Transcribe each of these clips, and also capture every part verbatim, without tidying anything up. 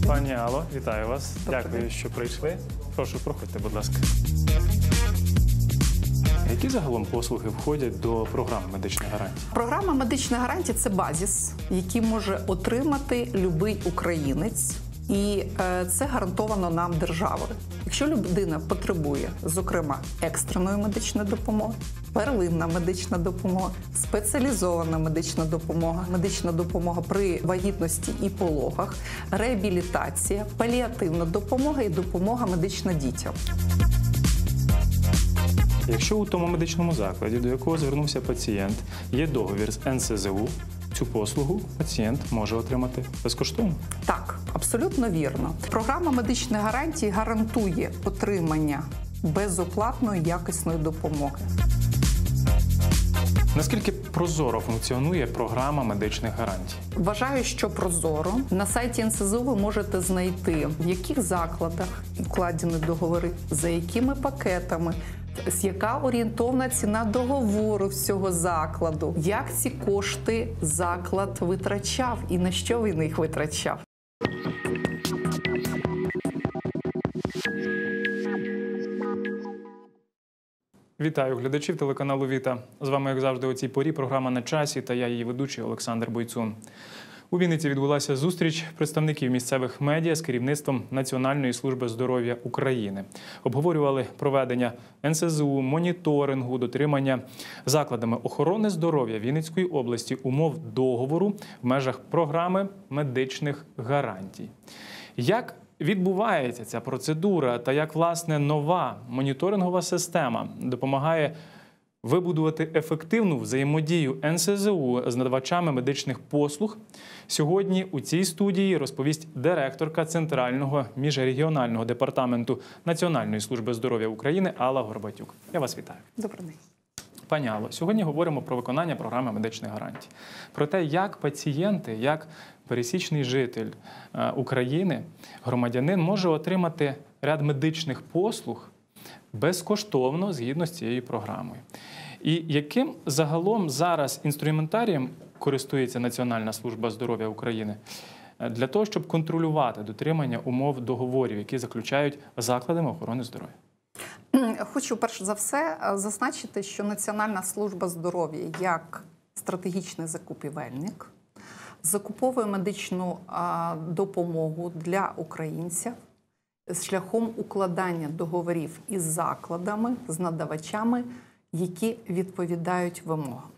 Пані Алло, вітаю вас. Дякую, що прийшли. Прошу, проходьте, будь ласка. Які загалом послуги входять до програми медичних гарантій? Програма медичних гарантій – це базис, який може отримати будь-який українець. І це гарантовано нам державою. Якщо людина потребує, зокрема, екстреної медичної допомоги, первинна медична допомога, спеціалізована медична допомога, медична допомога при вагітності і пологах, реабілітація, паліативна допомога і допомога медична дітям. Якщо у тому медичному закладі, до якого звернувся пацієнт, є договір з ен ес зе у, цю послугу пацієнт може отримати безкоштовно? Так, абсолютно вірно. Програма медичних гарантій гарантує отримання безоплатної якісної допомоги. Наскільки прозоро функціонує програма медичних гарантій? Вважаю, що прозоро. На сайті ен ес зе у ви можете знайти, в яких закладах укладені договори, за якими пакетами, яка орієнтовна ціна договору всього закладу, як ці кошти заклад витрачав і на що він їх витрачав. Вітаю глядачів телеканалу «Віта». З вами, як завжди, у цій порі програма «На часі» та я її ведучий Олександр Бойцун. У Вінниці відбулася зустріч представників місцевих медіа з керівництвом Національної служби здоров'я України. Обговорювали проведення ен ес зе у, моніторингу, дотримання закладами охорони здоров'я Вінницької області умов договору в межах програми медичних гарантій. Як відбувається ця процедура та як, власне, нова моніторингова система допомагає вибудувати ефективну взаємодію ен ес зе у з надавачами медичних послуг, сьогодні у цій студії розповість директорка Центрального міжрегіонального департаменту Національної служби здоров'я України Алла Горбатюк. Я вас вітаю. Добрий день. Пані Алло, сьогодні говоримо про виконання програми медичних гарантій. Про те, як пацієнти, як пересічний житель України, громадянин може отримати ряд медичних послуг безкоштовно згідно з цією програмою. І яким загалом зараз інструментарієм користується Національна служба здоров'я України для того, щоб контролювати дотримання умов договорів, які заключають закладами охорони здоров'я? Хочу, перш за все, зазначити, що Національна служба здоров'я як стратегічний закупівельник закуповує медичну допомогу для українців шляхом укладання договорів із закладами, з надавачами, які відповідають вимогам.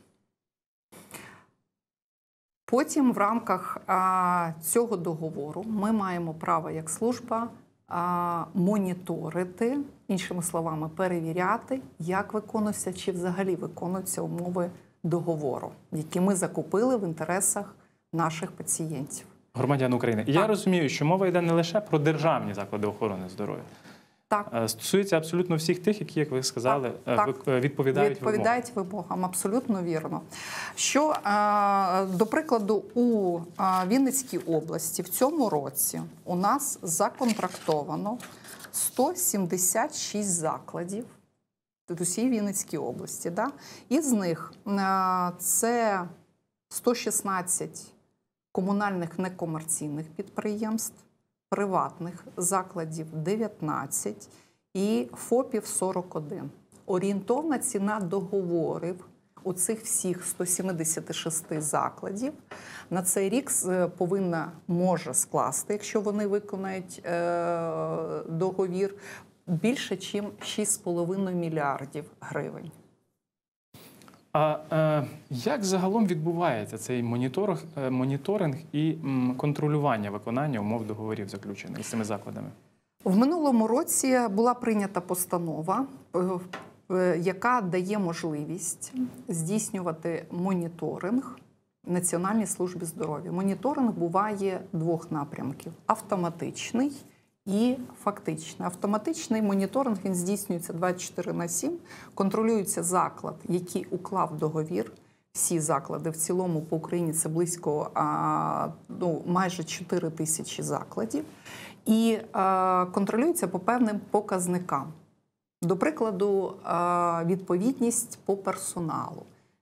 Потім в рамках а, цього договору ми маємо право як служба а, моніторити, іншими словами, перевіряти, як виконуються чи взагалі виконуються умови договору, які ми закупили в інтересах наших пацієнтів. Громадян України. Так. Я розумію, що мова йде не лише про державні заклади охорони здоров'я. Так. Стосується абсолютно всіх тих, які, як ви сказали, так, відповідають, відповідають вимогам. Відповідають вимогам, абсолютно вірно. Що, до прикладу, у Вінницькій області в цьому році у нас законтрактовано сто сімдесят шість закладів в усій Вінницькій області. Да? Із них це сто шістнадцять комунальних некомерційних підприємств, приватних закладів дев'ятнадцять і ФОПів сорок один. Орієнтовна ціна договорів у цих всіх ста сімдесяти шести закладів на цей рік повинна, може скласти, якщо вони виконають е, договір, більше, ніж шість з половиною мільярдів гривень. А е, як загалом відбувається цей моніторинг, е, моніторинг і м, контролювання виконання умов договорів, заключених з цими закладами? В минулому році була прийнята постанова, е, яка дає можливість здійснювати моніторинг Національній службі здоров'я. Моніторинг буває двох напрямків – автоматичний і фактичний. Автоматичний моніторинг, він здійснюється двадцять чотири на сім, контролюється заклад, який уклав договір. Всі заклади в цілому по Україні це близько а, ну, майже чотири тисячі закладів. І а, контролюється по певним показникам. До прикладу, а, відповідність по персоналу,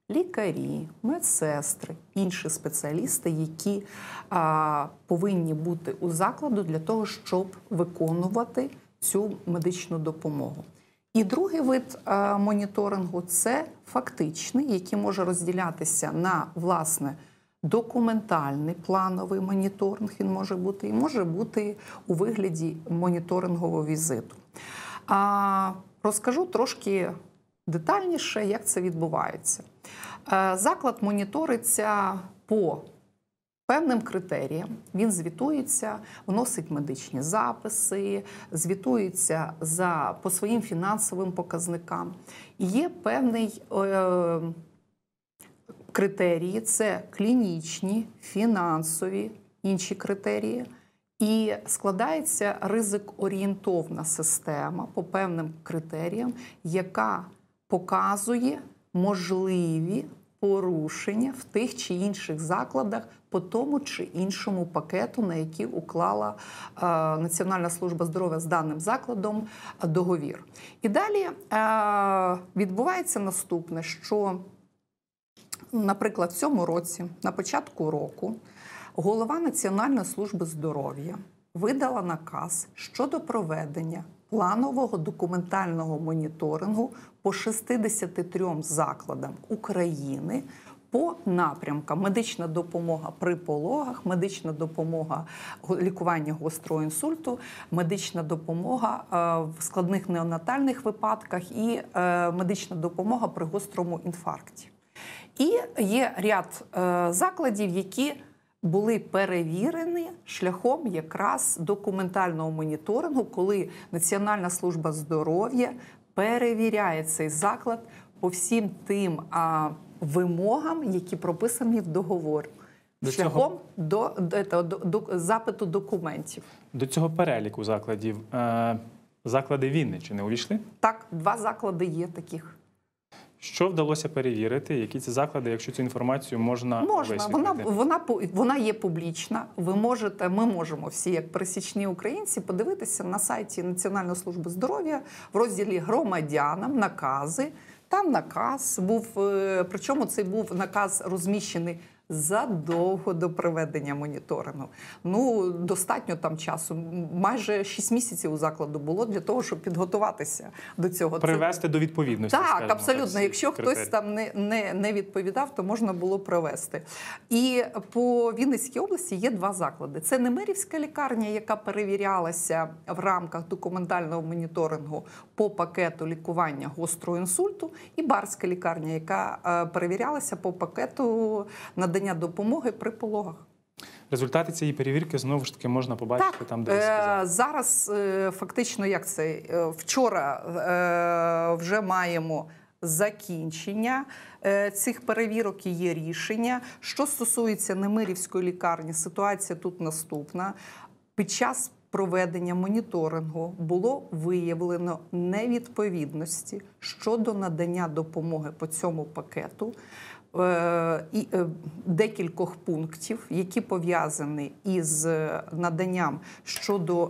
лікарі, медсестри, інші спеціалісти, які а, повинні бути у закладу для того, щоб виконувати цю медичну допомогу. І другий вид а, моніторингу – це фактичний, який може розділятися на, власне, документальний плановий моніторинг, він може бути, і може бути у вигляді моніторингового візиту. А, розкажу трошки детальніше, як це відбувається. Заклад моніториться по певним критеріям. Він звітується, вносить медичні записи, звітується за, по своїм фінансовим показникам. І є певний е, критерії, це клінічні, фінансові, інші критерії. І складається ризик-орієнтовна система по певним критеріям, яка показує можливі порушення в тих чи інших закладах по тому чи іншому пакету, на який уклала е, Національна служба здоров'я з даним закладом договір. І далі е, відбувається наступне, що, наприклад, в цьому році, на початку року, голова Національної служби здоров'я видала наказ щодо проведення планового документального моніторингу по шістдесяти трьом закладам України по напрямкам: медична допомога при пологах, медична допомога лікування гострого інсульту, медична допомога в складних неонатальних випадках і медична допомога при гострому інфаркті. І є ряд закладів, які були перевірені шляхом якраз документального моніторингу, коли Національна служба здоров'я перевіряє цей заклад по всім тим а, вимогам, які прописані в договорі, до шляхом цього... до, до, до, до запиту документів. До цього переліку закладів е, заклади Вінниччини увійшли? Так, два заклади є таких. Що вдалося перевірити? Які це заклади, якщо цю інформацію можна Можна. Вона, висвітлити? вона, вона є публічна. Ви можете, ми можемо всі, як пересічні українці, подивитися на сайті Національної служби здоров'я в розділі «Громадянам», «Накази». Там наказ був, причому цей був наказ розміщений задовго до проведення моніторингу. Ну, достатньо там часу. Майже шість місяців у закладу було для того, щоб підготуватися до цього. Привести Це... до відповідності. Так, скажімо, абсолютно. Якщо критерії. хтось там не, не, не відповідав, то можна було провести. І по Вінницькій області є два заклади. Це Немирівська лікарня, яка перевірялася в рамках документального моніторингу по пакету лікування гострого інсульту, і Барська лікарня, яка перевірялася по пакету надання допомоги при пологах. Результати цієї перевірки, знову ж таки, можна побачити так, там, де ви сказали. Зараз фактично, як це, вчора вже маємо закінчення цих перевірок і є рішення. Що стосується Немирівської лікарні, ситуація тут наступна. Під час проведення моніторингу було виявлено невідповідності щодо надання допомоги по цьому пакету і декількох пунктів, які пов'язані із наданням щодо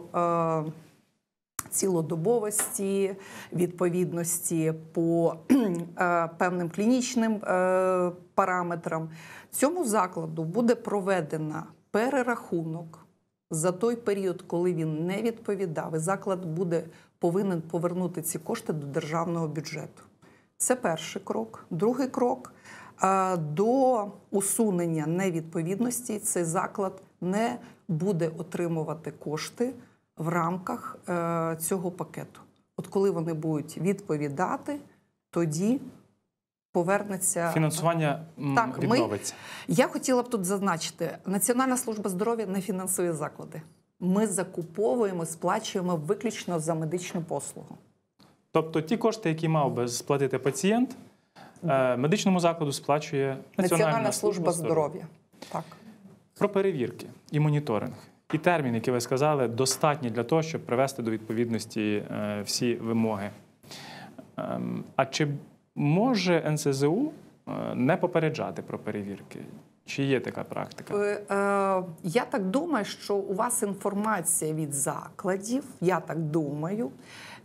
цілодобовості, відповідності по певним клінічним параметрам. Цьому закладу буде проведено перерахунок за той період, коли він не відповідав, і заклад буде повинен повернути ці кошти до державного бюджету. Це перший крок. Другий крок – до усунення невідповідності цей заклад не буде отримувати кошти в рамках цього пакету. От коли вони будуть відповідати, тоді повернеться... Фінансування так, відновиться. Ми, я хотіла б тут зазначити, Національна служба здоров'я не фінансує заклади. Ми закуповуємо, сплачуємо виключно за медичну послугу. Тобто ті кошти, які мав би сплатити пацієнт, медичному закладу сплачує Національна, Національна служба, служба здоров'я. здоров'я. Так. Про перевірки і моніторинг. І термін, який ви сказали, достатній для того, щоб привести до відповідності всі вимоги. А чи може ен ес зе у не попереджати про перевірки? Чи є така практика? Я так думаю, що у вас інформація від закладів, я так думаю,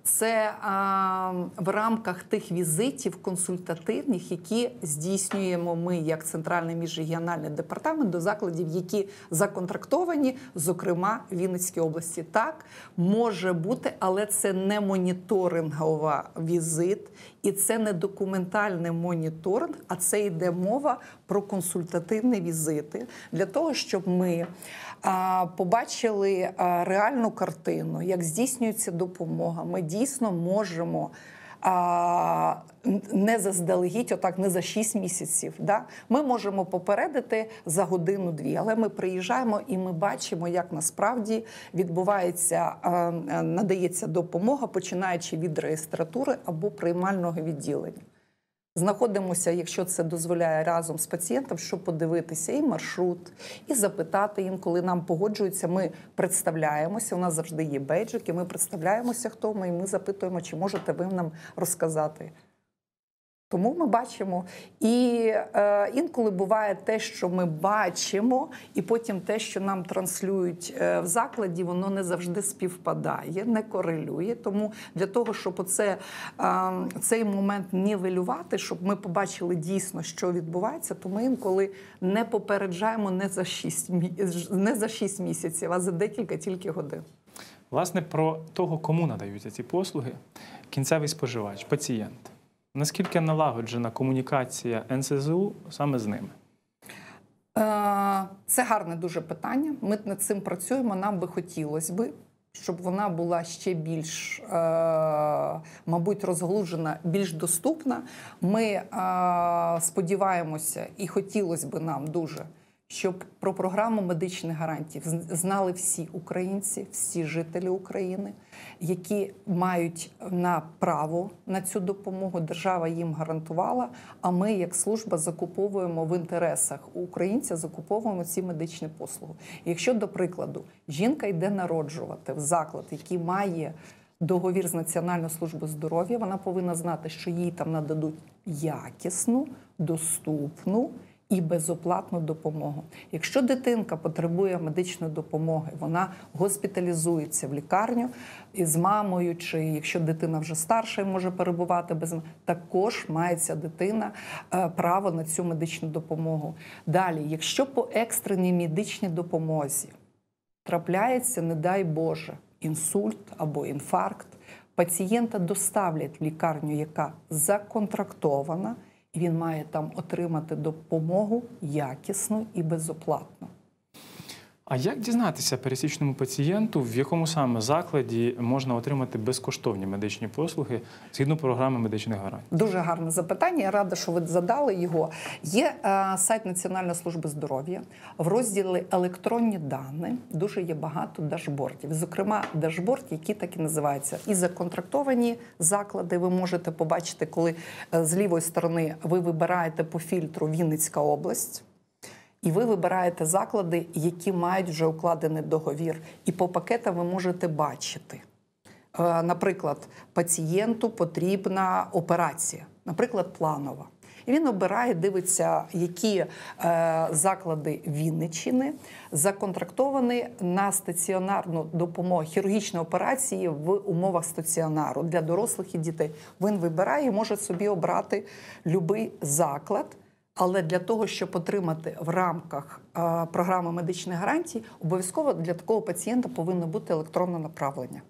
це а, в рамках тих візитів консультативних, які здійснюємо ми як Центральний міжрегіональний департамент до закладів, які законтрактовані, зокрема в Вінницькій області. Так, може бути, але це не моніторингова візит, і це не документальний моніторинг, а це йде мова про консультативні візити для того, щоб ми а, побачили а, реальну картину, як здійснюється допомога. Ми дійсно можемо а, не заздалегідь, отак не за шість місяців. Да? Ми можемо попередити за годину-дві, але ми приїжджаємо і ми бачимо, як насправді відбувається, а, надається допомога, починаючи від реєстратури або приймального відділення. Знаходимося, якщо це дозволяє, разом з пацієнтом, щоб подивитися і маршрут, і запитати їм, коли нам погоджуються, ми представляємося, у нас завжди є бейджики, ми представляємося, хто ми, і ми запитуємо, чи можете ви нам розказати. Тому ми бачимо. І е, інколи буває те, що ми бачимо, і потім те, що нам транслюють е, в закладі, воно не завжди співпадає, не корелює. Тому для того, щоб оце, е, цей момент нівелювати, щоб ми побачили дійсно, що відбувається, то ми інколи не попереджаємо не за шість, не за шість місяців, а за декілька тільки годин. Власне, про того, кому надаються ці послуги, кінцевий споживач, пацієнт. Наскільки налагоджена комунікація ен ес зе у саме з ними? Це гарне дуже питання. Ми над цим працюємо. Нам би хотілося би, щоб вона була ще більш, мабуть, розгалужена, більш доступна. Ми сподіваємося і хотілося б нам дуже, щоб про програму медичних гарантій знали всі українці, всі жителі України, які мають на право на цю допомогу. Держава їм гарантувала, а ми, як служба, закуповуємо в інтересах українця, закуповуємо ці медичні послуги. Якщо, до прикладу, жінка йде народжувати в заклад, який має договір з Національною службою здоров'я, вона повинна знати, що їй там нададуть якісну, доступну і безоплатну допомогу. Якщо дитинка потребує медичної допомоги, вона госпіталізується в лікарню із мамою, чи якщо дитина вже старша і може перебувати без мами, також має ця дитина право на цю медичну допомогу. Далі, якщо по екстреній медичній допомозі трапляється, не дай Боже, інсульт або інфаркт, пацієнта доставлять в лікарню, яка законтрактована, і він має там отримати допомогу якісну і безоплатну. А як дізнатися пересічному пацієнту, в якому саме закладі можна отримати безкоштовні медичні послуги згідно програми медичних гарантій? Дуже гарне запитання. Я рада, що ви задали його. Є е, сайт Національної служби здоров'я. В розділі «Електронні дані» дуже є багато дашбордів. Зокрема, дашборд, який так і називається. І законтрактовані заклади ви можете побачити, коли е, з лівої сторони ви вибираєте по фільтру Вінницька область. І ви вибираєте заклади, які мають вже укладений договір. І по пакетам ви можете бачити. Наприклад, пацієнту потрібна операція, наприклад, планова. І він обирає, дивиться, які е, заклади Вінниччини законтрактовані на стаціонарну допомогу, хірургічні операції в умовах стаціонару для дорослих і дітей. Він вибирає і може собі обрати будь-який заклад. Але для того, щоб отримати в рамках е, програми медичних гарантій, обов'язково для такого пацієнта повинно бути електронне направлення.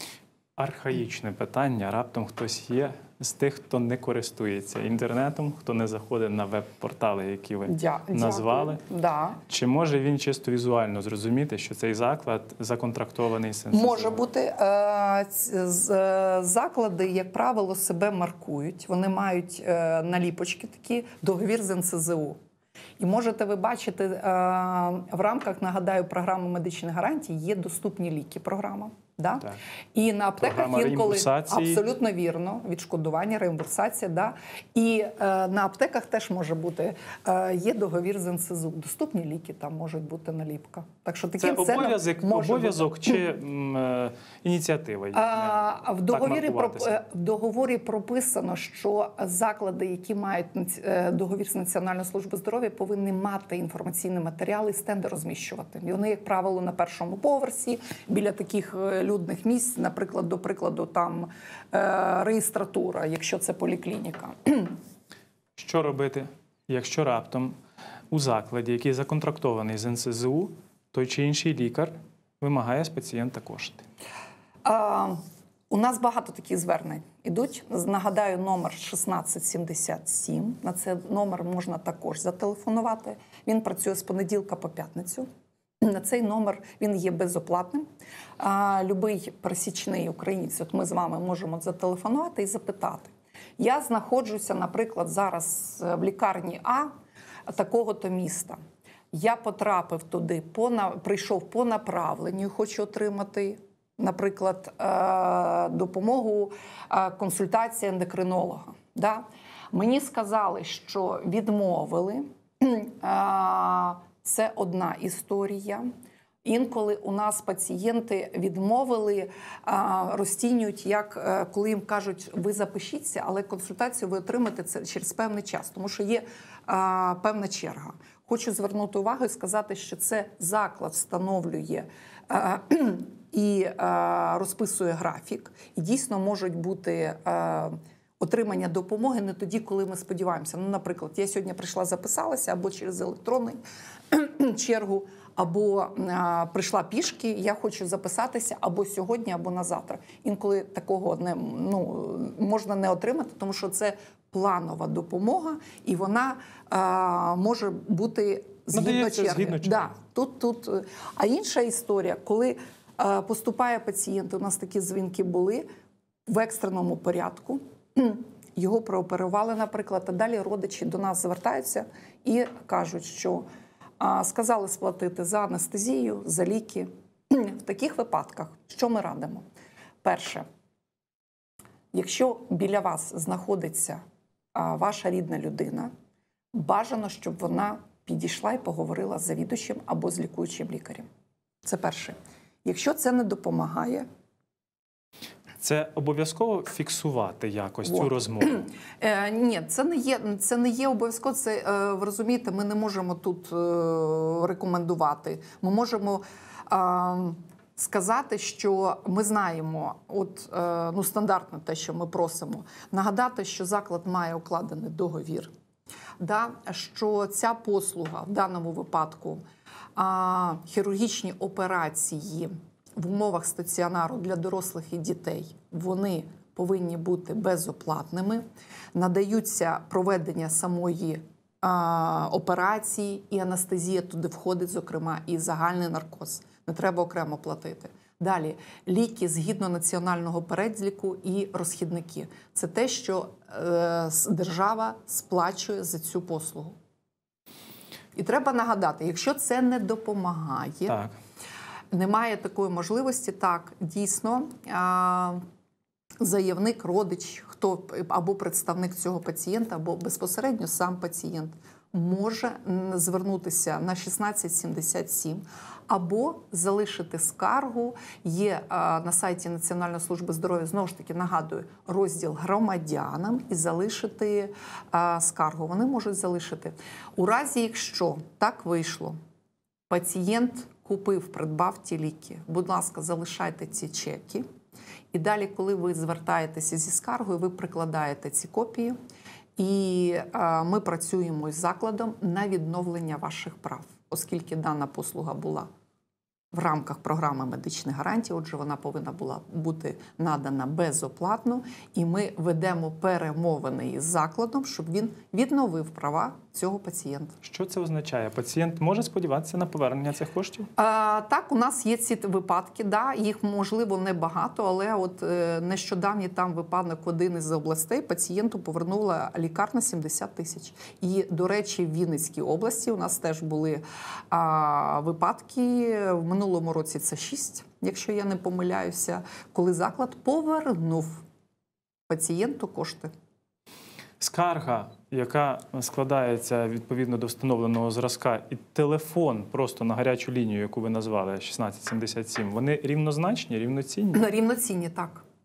Архаїчне питання. Раптом хтось є з тих, хто не користується інтернетом, хто не заходить на веб-портали, які ви Дя, назвали. Да. Чи може він чисто візуально зрозуміти, що цей заклад законтрактований з ен ес зе у? Може бути. Е, з, заклади, як правило, себе маркують. Вони мають е, наліпочки такі, договір з ен ес зе у. І можете ви бачити, е, в рамках, нагадаю, програми медичних гарантій є доступні ліки програма. Да? Так. І на аптеках Програма інколи реімбурсації. Абсолютно вірно, відшкодування, реімбурсація, да. І е, на аптеках теж може бути е, є договір з ен ес зе у. Доступні ліки, там можуть бути наліпка. Так що таким це обов'язок, обов'язок чи м, е, ініціатива? А, в договорі про в договорі прописано, що заклади, які мають договір з Національною службою здоров'я, повинні мати інформаційні матеріали і стенди розміщувати. І вони, як правило, на першому поверсі біля таких людних місць, наприклад, до прикладу, там е, реєстратура, якщо це поліклініка. Що робити, якщо раптом у закладі, який законтрактований з ен ес зе у, той чи інший лікар вимагає з пацієнта кошти? А, у нас багато таких звернень ідуть. Нагадаю, номер шістнадцять сімдесят сім. На цей номер можна також зателефонувати. Він працює з понеділка по п'ятницю. На цей номер він є безоплатним. А, любий пересічний українець, от ми з вами можемо зателефонувати і запитати. Я знаходжуся, наприклад, зараз в лікарні А такого-то міста. Я потрапив туди, по, прийшов по направленню, хочу отримати, наприклад, допомогу консультації ендокринолога. Да? Мені сказали, що відмовили. Це одна історія. Інколи у нас пацієнти відмовили, розцінюють, як коли їм кажуть, ви запишіться, але консультацію ви отримаєте це через певний час, тому що є а, певна черга. Хочу звернути увагу і сказати, що це заклад встановлює а, і а, розписує графік, і дійсно можуть бути а, отримання допомоги не тоді, коли ми сподіваємося. Ну, наприклад, я сьогодні прийшла, записалася або через електронний чергу, або а, прийшла пішки, я хочу записатися або сьогодні, або на завтра. Інколи такого не, ну, можна не отримати, тому що це планова допомога, і вона а, може бути згідно черги. Згідно черги. Да, тут, тут. А інша історія, коли а, поступає пацієнт, у нас такі дзвінки були, в екстреному порядку, його прооперували, наприклад, а далі родичі до нас звертаються і кажуть, що а, сказали сплатити за анестезію, за ліки. В таких випадках що ми радимо? Перше, якщо біля вас знаходиться а, ваша рідна людина, бажано, щоб вона підійшла і поговорила з завідувачем або з лікуючим лікарем. Це перше. Якщо це не допомагає, це обов'язково фіксувати якось вот. цю розмову? Е, ні, це не є, це не є обов'язково. Це, е, ви розумієте, ми не можемо тут е, рекомендувати. Ми можемо е, сказати, що ми знаємо, от, е, ну, стандартно те, що ми просимо, нагадати, що заклад має укладений договір, да, що ця послуга, в даному випадку, е, хірургічні операції, в умовах стаціонару для дорослих і дітей, вони повинні бути безоплатними. Надаються проведення самої а, операції, і анестезія туди входить, зокрема, і загальний наркоз. Не треба окремо платити. Далі, ліки згідно національного переліку і розхідники. Це те, що е, держава сплачує за цю послугу. І треба нагадати, якщо це не допомагає, так. немає такої можливості, так, дійсно, заявник, родич, хто або представник цього пацієнта, або безпосередньо сам пацієнт може звернутися на шістнадцять сімдесят сім або залишити скаргу. Є на сайті Національної служби здоров'я, знову ж таки, нагадую, розділ громадянам і залишити скаргу. Вони можуть залишити. У разі, якщо так вийшло, пацієнт купив, придбав ті ліки, будь ласка, залишайте ці чеки. І далі, коли ви звертаєтеся зі скаргою, ви прикладаєте ці копії, і а, ми працюємо з закладом на відновлення ваших прав, оскільки дана послуга була в рамках програми медичних гарантій, отже, вона повинна була бути надана безоплатно, і ми ведемо перемовини із закладом, щоб він відновив права цього пацієнта. Що це означає? Пацієнт може сподіватися на повернення цих коштів? А, так, у нас є ці випадки, да, їх, можливо, небагато, але от е, нещодавній там випадок один із областей, пацієнту повернула лікарня сімдесят тисяч. І, до речі, в Вінницькій області у нас теж були а, випадки, в минулому році це шість, якщо я не помиляюся, коли заклад повернув пацієнту кошти. Скарга, яка складається відповідно до встановленого зразка, і телефон просто на гарячу лінію, яку ви назвали, шістнадцять сімдесят сім, вони рівнозначні, рівноцінні? Рівноцінні, так. Так.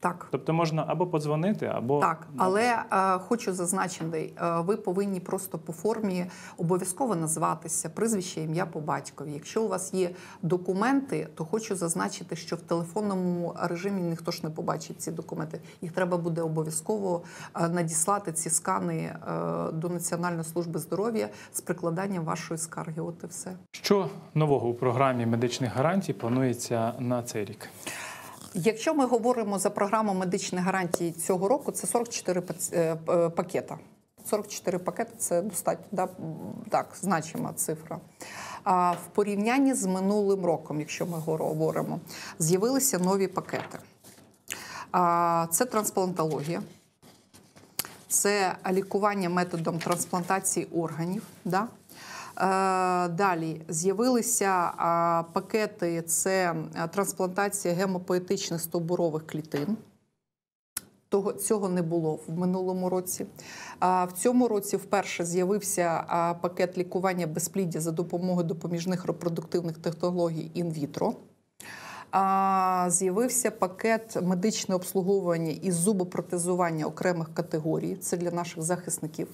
Так. Тобто можна або подзвонити, або... Так, але е, хочу зазначити, е, ви повинні просто по формі обов'язково назватися, прізвище, ім'я по батькові. Якщо у вас є документи, то хочу зазначити, що в телефонному режимі ніхто ж не побачить ці документи. Їх треба буде обов'язково е, надіслати, ці скани, е, до Національної служби здоров'я з прикладанням вашої скарги. От і все. Що нового у програмі медичних гарантій планується на цей рік? Якщо ми говоримо за програму медичних гарантій цього року, це сорок чотири пакета. сорок чотири пакети – це достатньо, да, так, значима цифра. А в порівнянні з минулим роком, якщо ми говоримо, з'явилися нові пакети. А, це трансплантологія, це лікування методом трансплантації органів, да? Далі з'явилися пакети, це трансплантація гемопоетичних стовбурових клітин. Того, цього не було в минулому році. В цьому році вперше з'явився пакет лікування безпліддя за допомогою допоміжних репродуктивних технологій інвітро. З'явився пакет медичне обслуговування і зубопротезування окремих категорій. Це для наших захисників.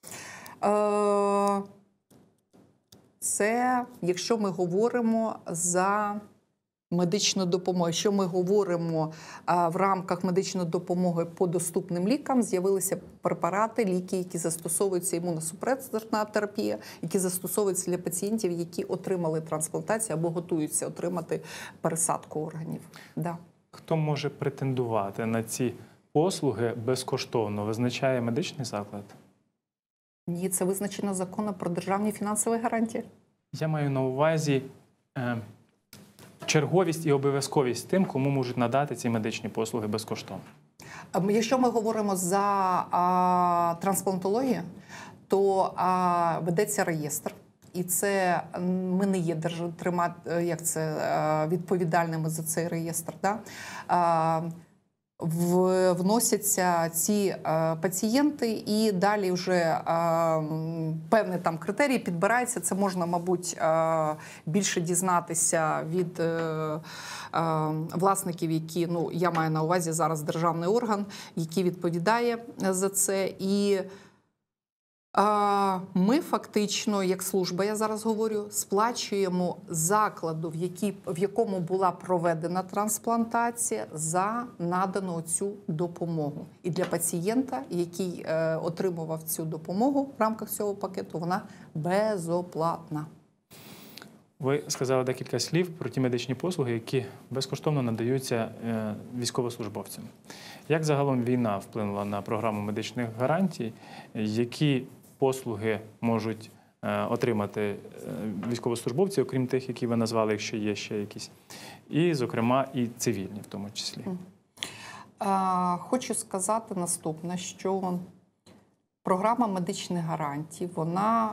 Це, якщо ми говоримо за медичну допомогу, якщо ми говоримо а, в рамках медичної допомоги по доступним лікам, з'явилися препарати, ліки, які застосовуються, імуносупресорна терапія, які застосовуються для пацієнтів, які отримали трансплантацію або готуються отримати пересадку органів. Да. Хто може претендувати на ці послуги безкоштовно? Визначає медичний заклад? Ні, це визначено законом про державні фінансові гарантії. Я маю на увазі е, черговість і обов'язковість тим, кому можуть надати ці медичні послуги безкоштовно. Якщо ми говоримо за а, трансплантологію, то а, ведеться реєстр. І це ми не є держтрима, як це, відповідальними за цей реєстр. Да? А, В, вносяться ці е, пацієнти, і далі вже е, певні там критерії підбираються. Це можна, мабуть, е, більше дізнатися від е, е, власників, які, ну, я маю на увазі зараз державний орган, який відповідає за це. І ми фактично, як служба, я зараз говорю, сплачуємо закладу, в, якій, в якому була проведена трансплантація, за надану цю допомогу. І для пацієнта, який е, отримував цю допомогу в рамках цього пакету, вона безоплатна. Ви сказали декілька слів про ті медичні послуги, які безкоштовно надаються е, військовослужбовцям. Як загалом війна вплинула на програму медичних гарантій? Які послуги можуть е, отримати е, військовослужбовці, окрім тих, які ви назвали, якщо є ще якісь, і, зокрема, і цивільні в тому числі? А, хочу сказати наступне, що програма медичних гарантій, вона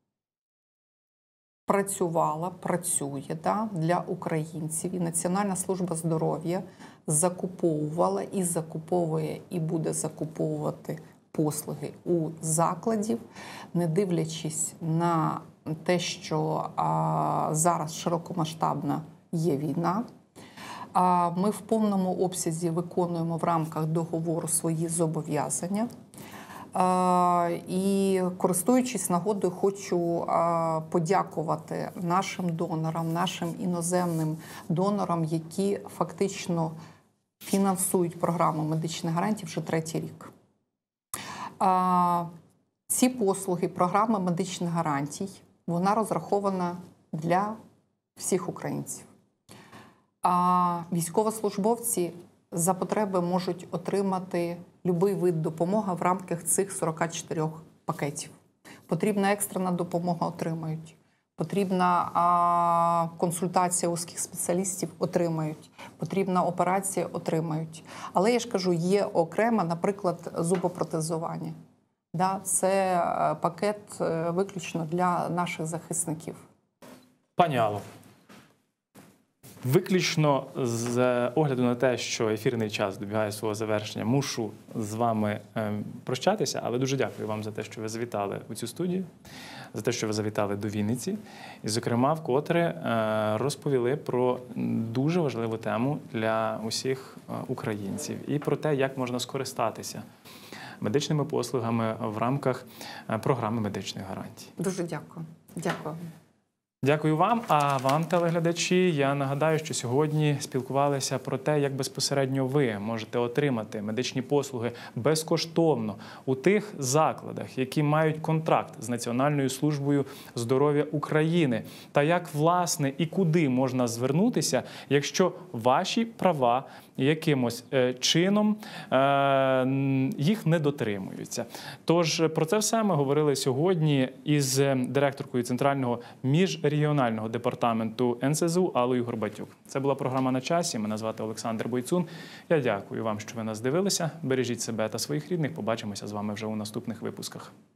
працювала, працює, да, для українців. І Національна служба здоров'я закуповувала і закуповує, і буде закуповувати послуги у закладів, не дивлячись на те, що а, зараз широкомасштабна є війна. А ми в повному обсязі виконуємо в рамках договору свої зобов'язання. І, користуючись нагодою, хочу подякувати нашим донорам, нашим іноземним донорам, які фактично фінансують програму медичних гарантій вже третій рік. Ці послуги, програма медичних гарантій, вона розрахована для всіх українців. А військовослужбовці за потреби можуть отримати будь-який вид допомоги в рамках цих сорока чотирьох пакетів. Потрібна екстрена допомога – отримають. Потрібна а, консультація узких спеціалістів – отримають. Потрібна операція – отримають. Але я ж кажу, є окремо, наприклад, зубопротезування. Да, це пакет виключно для наших захисників. Пані Алло, Виключно з огляду на те, що ефірний час добігає свого завершення, мушу з вами е, прощатися, але дуже дякую вам за те, що ви завітали у цю студію, за те, що ви завітали до Вінниці. І, зокрема, вкотре е, розповіли про дуже важливу тему для усіх е, українців і про те, як можна скористатися медичними послугами в рамках е, програми медичних гарантій. Дуже дякую. Дякую. Дякую вам, а вам, телеглядачі, я нагадаю, що сьогодні спілкувалися про те, як безпосередньо ви можете отримати медичні послуги безкоштовно у тих закладах, які мають контракт з Національною службою здоров'я України, та як, власне, і куди можна звернутися, якщо ваші права якимось е, чином е, їх не дотримуються. Тож про це все ми говорили сьогодні із директоркою Центрального міжрегіонального департаменту ен ес зе у Аллою Горбатюк. Це була програма «На часі». Мене звати Олександр Бойцун. Я дякую вам, що ви нас дивилися. Бережіть себе та своїх рідних. Побачимося з вами вже у наступних випусках.